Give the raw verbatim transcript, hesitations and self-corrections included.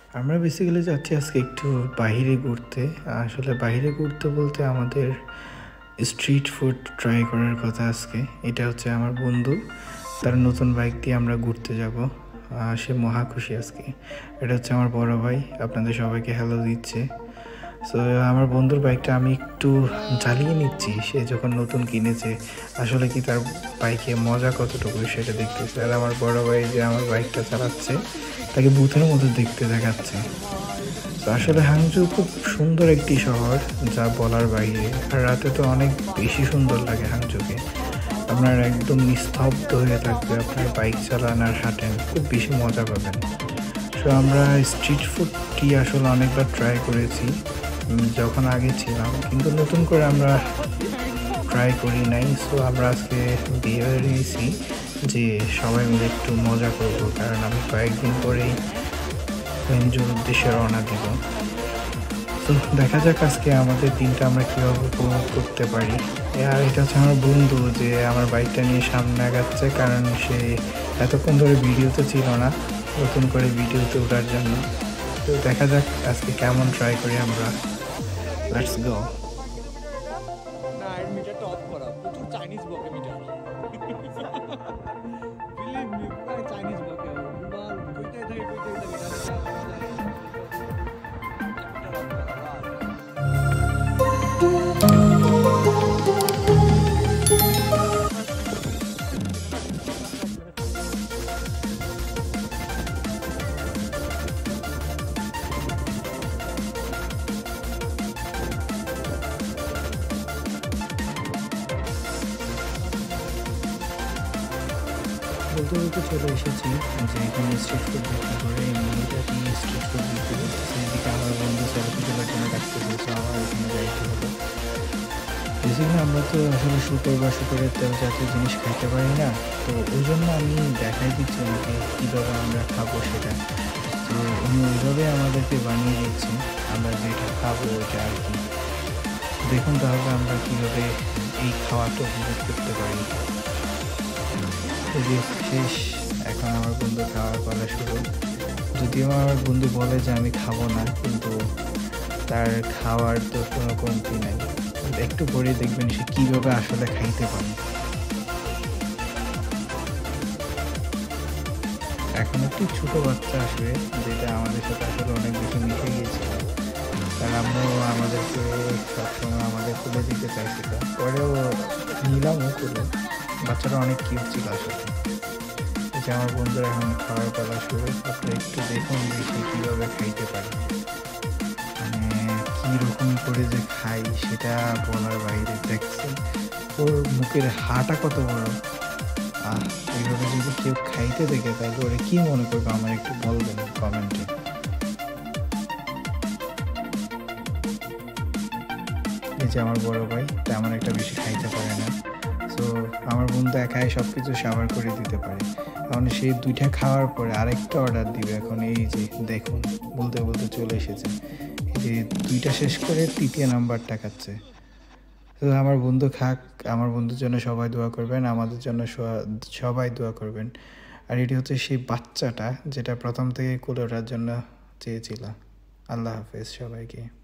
আমরা বেসিক্যালি যাচ্ছি আজকে একটু বাইরে ঘুরতে। আসলে বাইরে ঘুরতে বলতে আমাদের স্ট্রিট ফুড ট্রাই করার কথা আজকে। এটা হচ্ছে আমার বন্ধু, তার নতুন বাইক দিয়ে আমরা ঘুরতে যাব। সে মহা খুশি আজকে। এটা হচ্ছে আমার বড় ভাই, আপনাদের সবাইকে হ্যালো দিচ্ছে। সো আমার বন্ধুর বাইকটা আমি একটু চালিয়ে নিচ্ছি। সে যখন নতুন কিনেছে, আসলে কি তার বাইকে মজা কতটুকু সেটা দেখতেছে। আর আমার বড় ভাই যে আমার বাইকটা চালাচ্ছে, তাকে বুথের মতো দেখতে দেখাচ্ছে। তো আসলে হাংজু খুব সুন্দর একটি শহর, যা বলার বাইরে। আর রাতে তো অনেক বেশি সুন্দর লাগে হাংজুকে। আপনার একদম নিস্তব্ধ হয়ে থাকবে, আপনার বাইক চালান আর হাঁটেন, খুব বেশি মজা পাবেন। সো আমরা স্ট্রিট ফুডটি আসলে অনেকবার ট্রাই করেছি যখন আগে ছিলাম, কিন্তু নতুন করে আমরা ট্রাই করি নাই। সো আমরা আজকে বেরিয়েছি যে সবাই মিলে একটু মজা করব, কারণ আমি কয়েকদিন পরেই হ্যাংজুর উদ্দেশ্যে রওনা দিব। তো দেখা যাক আজকে আমাদের দিনটা আমরা কীভাবে উপভোগ করতে পারি। আর এটা হচ্ছে আমার বন্ধু, যে আমার বাইকটা নিয়ে সামনে আগাচ্ছে, কারণ সে এতক্ষণ ধরে ভিডিওতে ছিল না, নতুন করে ভিডিওতে ওঠার জন্য। তো দেখা যাক আজকে কেমন ট্রাই করি আমরা। Let's go. বলতে বলতে চলে এসেছি যে এখানে স্ট্রিট ফুড বিক্রি করে, এমনিটাকে স্ট্রিট ফুড বিক্রি করতেছে। এদিকে আমার বন্ধু সেলফি তোলার জন্য ডাকতেছে, তো আমার এখানে যাইতে হলো। বেসিক্যালি আমরা তো আসলে শুকর বা শুকরের তেল জাতীয় জিনিস খাইতে পারি না, তো ওই জন্য আমি দেখাই দিচ্ছি ওনাকে কীভাবে আমরা খাবো সেটা। তো উনি ওইভাবে আমাদেরকে বানিয়ে দিচ্ছে, আমরা যেটা খাবো ওইটা আর কি। দেখুন তাহলে আমরা কীভাবে এই খাওয়াটা উপভোগ করতে পারি। শেষ, এখন আমার বন্ধু খাওয়ার পালা শুরু। যদিও আমার বন্ধু বলে যে আমি খাবো না, কিন্তু তার খাওয়ার তো কোনো কমতি নাই। একটু পরে দেখবেন সে কীভাবে আসলে খাইতে পারে। এখন একটি ছোটো বাচ্চা আসবে, যেটা আমাদের সাথে আসলে অনেক বেশি মিশে গিয়েছিল। তার আমরাও আমাদেরকে সবসময় আমাদের তুলে দিতে চাইছিল, পরেও নিলামও তুলে। বাচ্চাটা অনেক কিউট ছিল আসলে। যে আমার বন্ধুরা এখন খাওয়ার পালা শুরু। আপনি একটু দেখুন যে সে কীভাবে খাইতে পারে, মানে কীরকম করে যে খাই সেটা বলার বাইরে। দেখছেন ওর মুখের হাটা কত বড়। আহ এইভাবে যদি কেউ খাইতে দেখে তাহলে ওরা কী মনে করবে আমার একটু বলবেন কমেন্টে। এই যে আমার বড় ভাই তেমন একটা বেশি খাইতে পারে না, তো আমার বন্ধু একাই সব কিছু সাবার করে দিতে পারে। এখন সেই দুইটা খাওয়ার পরে আরেকটা অর্ডার দিবে। এখন এই যে দেখুন বলতে বলতে চলে এসেছে, এই যে দুইটা শেষ করে তৃতীয় নাম্বারটা খাচ্ছে। তো আমার বন্ধু খাক, আমার বন্ধুর জন্য সবাই দোয়া করবেন, আমাদের জন্য সবাই দোয়া করবেন। আর এটি হচ্ছে সেই বাচ্চাটা যেটা প্রথম থেকে কোলে ওঠার জন্য চেয়েছিল। আল্লাহ হাফেজ সবাইকে।